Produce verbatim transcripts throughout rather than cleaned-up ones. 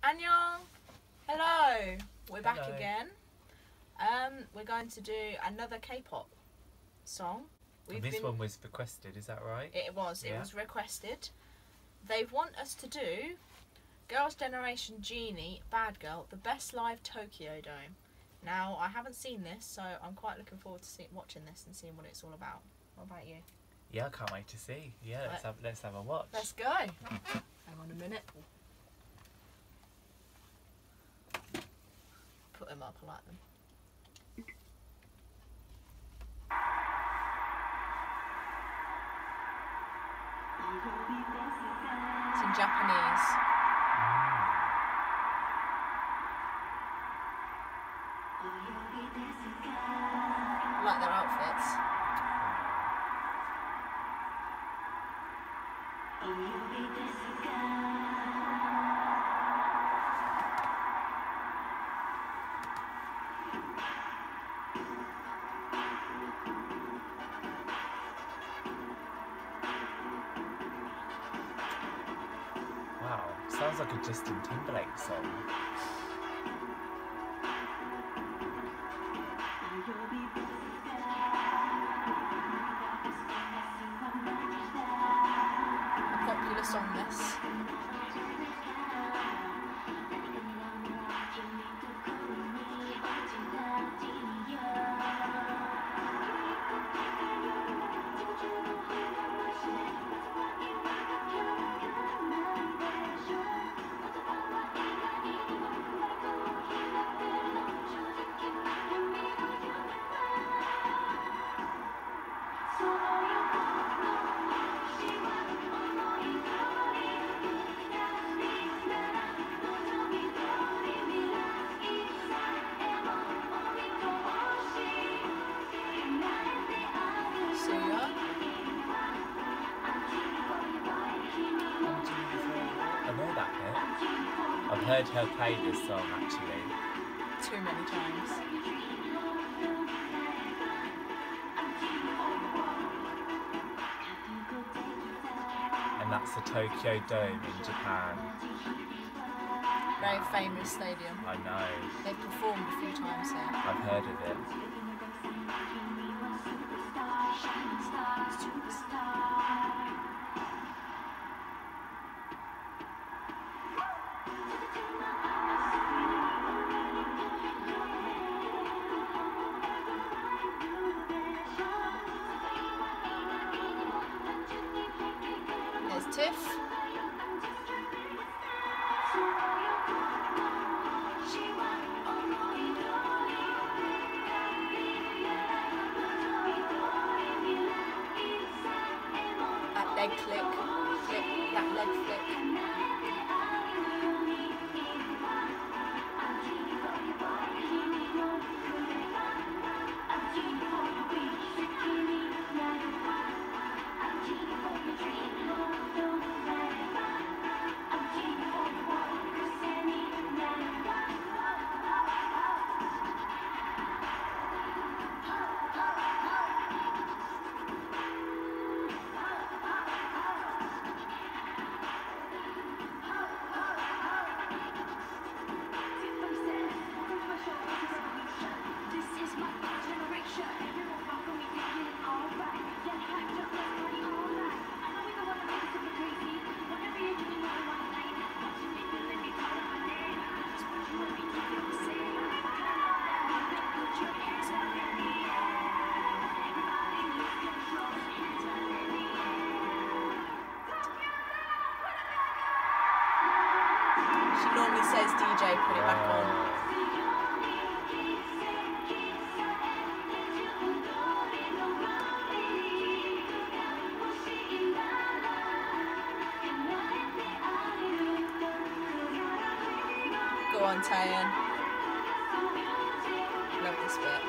Annyeong! Hello! We're back Hello. again. Um, we're going to do another K-pop song. And this one was requested, is that right? It was. It Yeah. was requested. They want us to do Girls' Generation Genie-Bad Girl, the best live Tokyo Dome. Now, I haven't seen this, so I'm quite looking forward to see, watching this and seeing what it's all about. What about you? Yeah, I can't wait to see. Yeah, let's Right. have let's have a watch. Let's go. Hang on a minute. Put them up, I like them. It's in Japanese. I like their outfits. Wow, sounds like a Justin Timberlake song. A popular song, this. So yeah. I know that bit. I've heard her play this song actually. Too many times. And that's the Tokyo Dome in Japan. Very famous stadium. I know. They've performed a few times there. I've heard of it. There's Tiff. That leg click. Click. That leg flick. She normally says D J, put it back on. Go on, Taeyeon. Love this bit.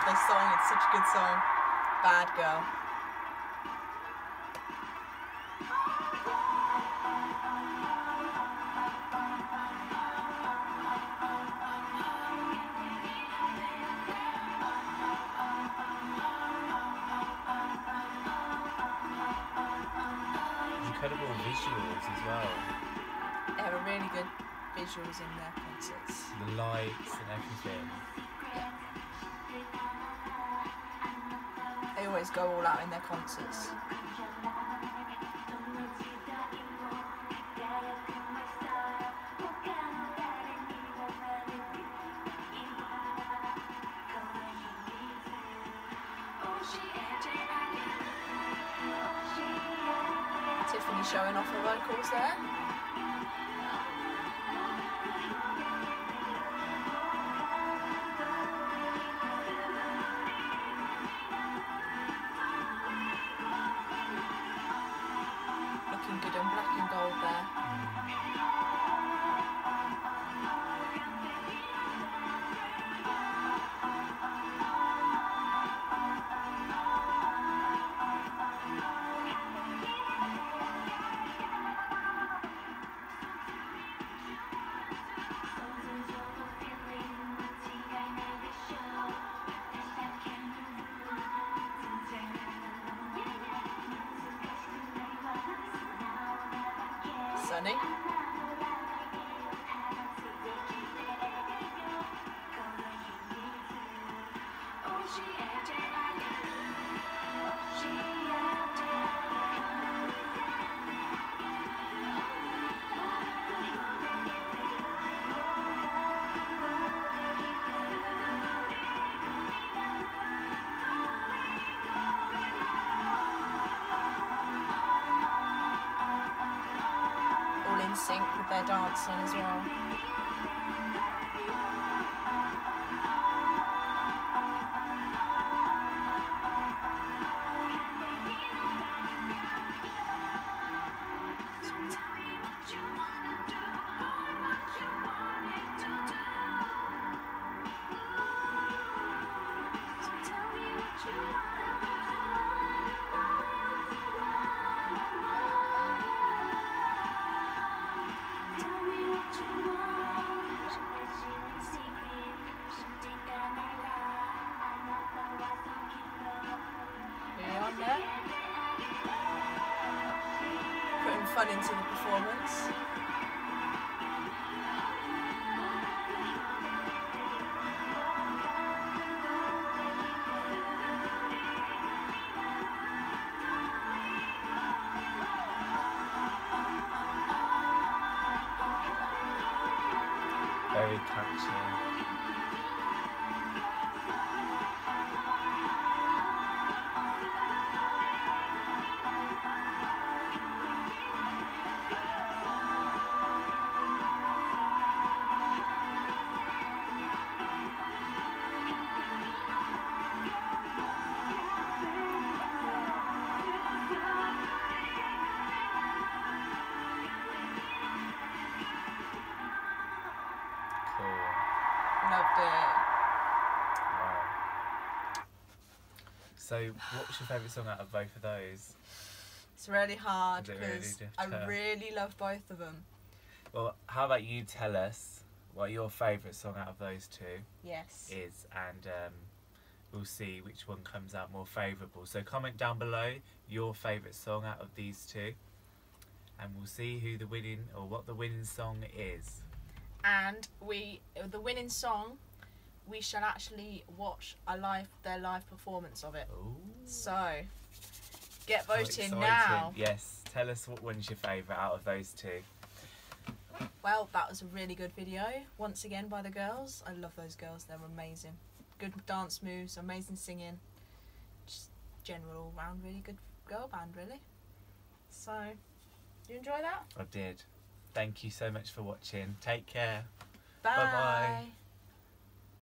love this song. It's such a good song. Bad Girl. Incredible visuals as well. They have a really good visuals in their concerts. The lights and everything. Yeah. They always go all out in their concerts. Tiffany showing off her vocals there. Looking good on black and gold there. Sunny. In sync with their dancing as well. There. Putting fun into the performance. Very catchy. Loved it. Wow. So, what's your favourite song out of both of those? It's really hard Is it because really I difficult? really love both of them. Well, how about you tell us what your favourite song out of those two Yes. is, and um, we'll see which one comes out more favourable. So comment down below your favourite song out of these two, and we'll see who the winning, or what the winning song is. And we, the winning song, we shall actually watch a live, their live performance of it. Ooh. So, get How voting exciting. now. Yes, tell us what one's your favourite out of those two. Well, that was a really good video, once again by the girls. I love those girls, they're amazing. Good dance moves, amazing singing. Just general all round really good girl band, really. So, you enjoy that? I did. Thank you so much for watching. Take care. Bye. Bye-bye.